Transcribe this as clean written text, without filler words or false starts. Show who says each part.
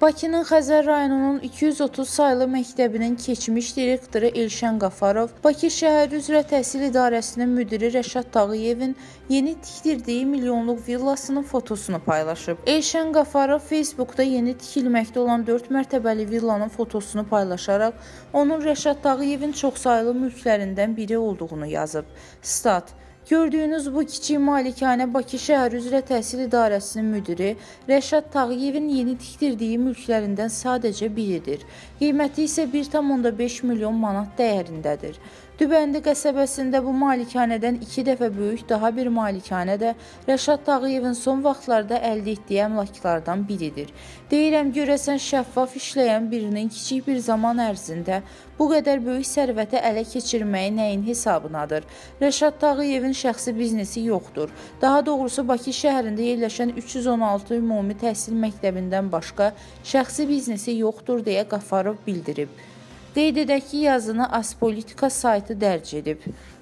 Speaker 1: Bakının Xəzər rayonunun 230 saylı məktəbinin keçmiş direktoru Elşən Qafarov, Bakı şəhər üzrə təhsil idarəsinin müdiri Rəşad Tağıyevin yeni tikdirdiyi milyonluq villasının fotosunu paylaşıb. Elşən Qafarov Facebookda yeni tikilməkdə olan 4 mərtəbəli villanın fotosunu paylaşaraq, onun Rəşad Tağıyevin çoxsaylı mülklərindən biri olduğunu yazıb. Stat: Gördüyünüz bu kiçik malikanə Bakı şəhər üzrə təhsil idarəsinin müdiri Rəşad Tağıyevin yeni tikdirdiyi mülklərindən sadəcə biridir. Qiyməti isə 1,5 milyon manat dəyərindədir. Dübəndi qəsəbəsində bu malikanədən 2 dəfə böyük daha bir malikanə də Rəşad Tağıyevin son vaxtlarda əldə etdiyi əmlaklardan biridir. Deyirəm, görəsən şəffaf işləyən birinin kiçik bir zaman ərzində bu qədər böyük sərvəti ələ keçirməyi nəyin hesabınadır? Rəşad Tağıyevin şəxsi biznesi yoxdur. Daha doğrusu Bakı şəhərində yerləşən 316 ümumi təhsil məktəbindən başqa şəxsi biznesi yoxdur deyə Qafarov bildirib. Qeyd edək ki, yazını Aspolitika saytı dərc edib.